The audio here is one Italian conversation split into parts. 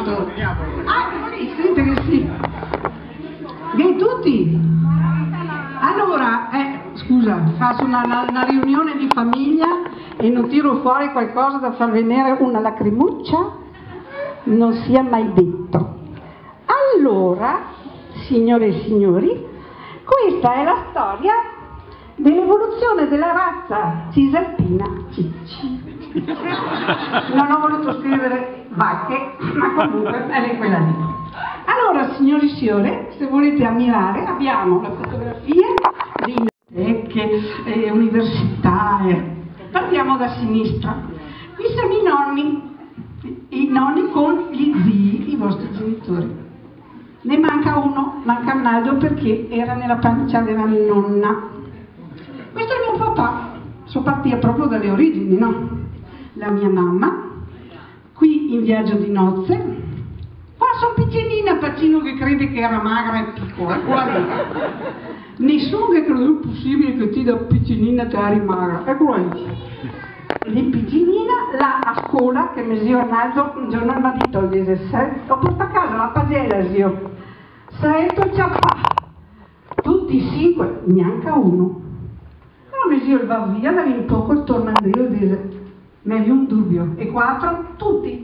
Renato? Sente che sì. Che tutti? Allora, scusa, faccio una riunione di famiglia e non tiro fuori qualcosa da far venire una lacrimuccia? Non sia mai detto. Allora, signore e signori, questa è la storia dell'evoluzione della razza cisalpina Cicci. Non ho voluto scrivere vacche, ma comunque è quella lì. Allora, signori e signore, se volete ammirare, abbiamo la fotografia di biblioteche, università. Partiamo da sinistra. Qui sono i nonni con gli zii, i vostri genitori. Ne manca uno, manca Arnaldo perché era nella pancia della nonna. Questo è mio papà, so partia proprio dalle origini, no? La mia mamma, qui in viaggio di nozze. Qua sono piccinina, Pacino che crede che era magra e piccola, guarda. Nessuno che crede possibile che ti da piccinina te eri magra, ecco lì. Lì piccinina, là a scuola, che mio zio Arnaldo un giorno mi ha detto, ho portato a casa la pagella, zio. Saetto ciappà, tutti 5, neanche uno. Allora mio zio va via, da lì un poco torna a Dio e dice, meglio un dubbio, e 4, tutti.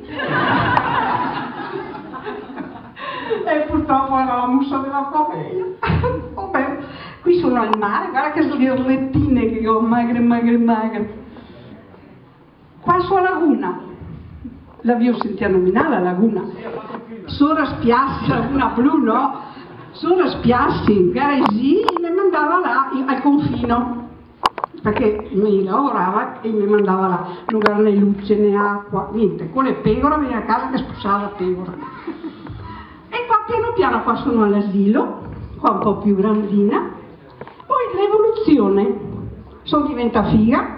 E purtroppo era la mussa della famiglia. Vabbè, qui sono al mare, guarda che sgherlettine che ho, magre. Qua sulla laguna, la vi ho sentita nominare la laguna. Sora Spiassi, laguna blu, no? Sora Spiassi, Garesi, mi mandava là al confino, perché mi lavorava e mi mandava là, non era né luce né acqua, niente, con le pecore veniva a casa che sposava la pecora. E qua piano piano qua sono all'asilo, qua un po' più grandina, poi l'evoluzione, sono diventata figa,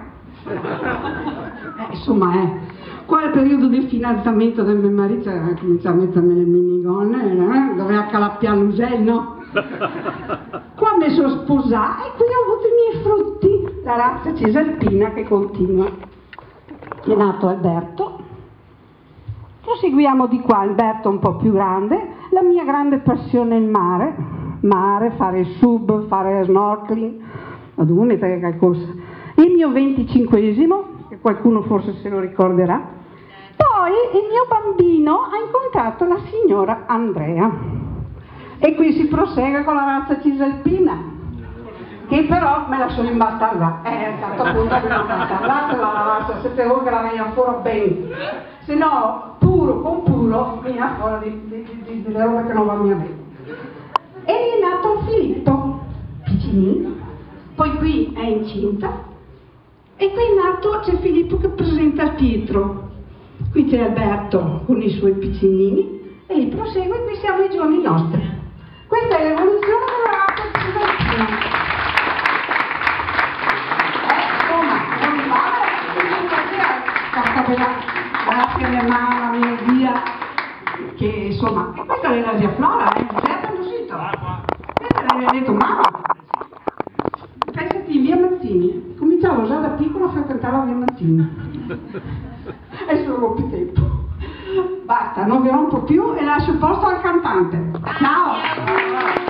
insomma qua è il periodo del fidanzamento del mio marito, comincia a mettermi le minigonne, doveva calappiare l'usello. Qua mi sono sposata e qui ho avuto i miei frutti, la razza cisalpina che continua. È nato Alberto, proseguiamo di qua, Alberto un po' più grande, la mia grande passione è il mare, fare sub, fare snorkeling, qualcosa. Il mio 25esimo, che qualcuno forse se lo ricorderà. Poi il mio bambino ha incontrato la signora Andrea e qui si prosegue con la razza cisalpina, che però me la sono imbattallata, a un certo punto me l'ho imbattallata la razza, sapevo che la veniva fuori bene, se no puro con puro veniva fuori di roba che non va mia bene. E è nato Filippo, piccinino, poi qui è incinta e qui è nato, c'è Filippo che presenta Pietro. Qui c'è Alberto con i suoi piccinini e li prosegue, qui siamo i giorni nostri. Questa è l'evoluzione della razza cisalpina. Insomma, non mi male, grazie a mia mamma, a mia zia, che insomma, questa è la zia Flora, certo sito. Questa l'aveva detto mamma. Pensati in via Mazzini, cominciavo già da piccola a frequentare la via Mazzini. Adesso non ho più tempo. Basta, non vi rompo più e lascio il posto al cantante. Ciao!